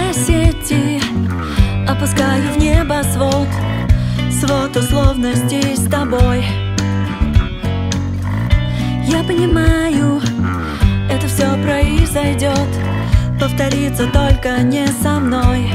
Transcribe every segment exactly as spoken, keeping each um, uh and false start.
сети опускаю в небосвод свод условностей с тобой. Я понимаю, это все произойдет, повторится только не со мной.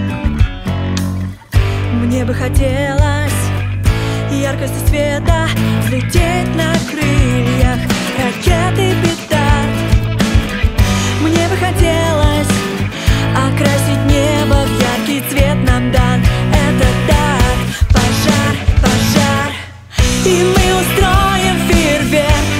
Мне бы хотелось яркостью света взлететь на крыльях ракеты петард. Мне бы хотелось окрасить небо в яркий цвет, нам дан этот дар. Пожар, пожар, и мы устроим фейерверк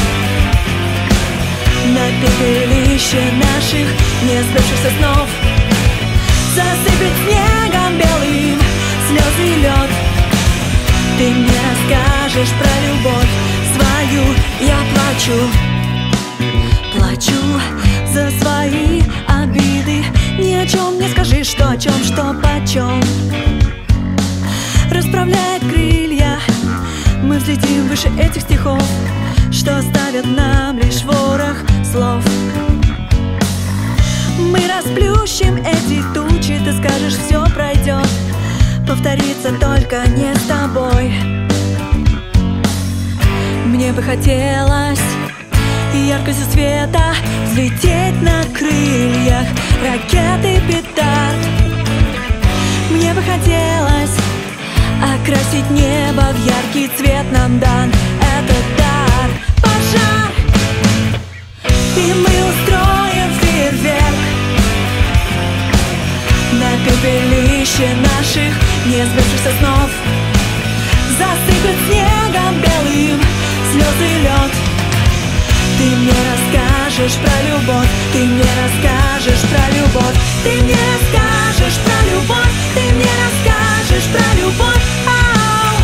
на пепелище наших несбывшихся снов. Засыпет снегом белым слезы и лед. Ты мне расскажешь про любовь свою. Я плачу, плачу за свои обиды. Ни о чем не скажи, что о чем, что почем. Расправляя крылья, мы взлетим выше этих стихов, что оставят нам лишь ворох слов. Мы расплющим эти тучи, ты скажешь, все пройдет, повторится только не с тобой. Мне бы хотелось яркостью света взлететь на крыльях ракеты петард. Мне бы хотелось окрасить небо в яркий цвет, нам дан этот дар. Пожар, и мы устроим фейерверк на пепелище наших несбывшихся снов. Засыпет снегом белым слезы и лед. Ты мне расскажешь про любовь, ты мне расскажешь про любовь, ты мне расскажешь про любовь, ты мне расскажешь про любовь. Ау,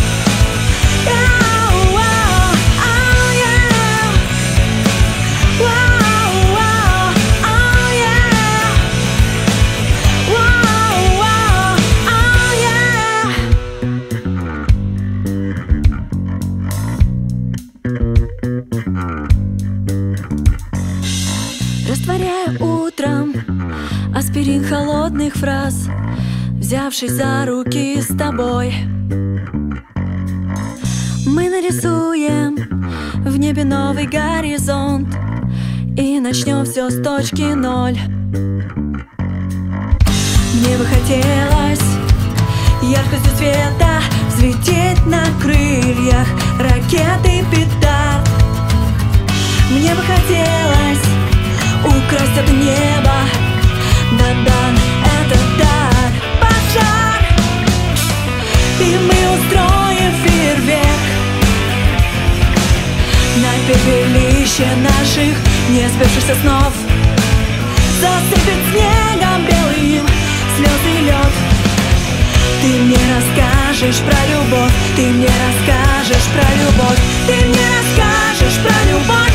ау, ау, ау, yeah. Вау, вау, ау, yeah. Вау, вау, ау, yeah. Растворяя утром аспирин холодных фраз, взявшись за руки с тобой, мы нарисуем в небе новый горизонт и начнем все с точки ноль. Мне бы хотелось яркостью света взлететь на крыльях ракеты петард. Мне бы хотелось украсть это небо, нам дан этот дар. Пожар, и мы устроим фейерверк на пепелище наших несбывшихся снов. Засыпет снегом белым слезы и лед. Ты мне расскажешь про любовь, ты мне расскажешь про любовь, ты мне расскажешь про любовь.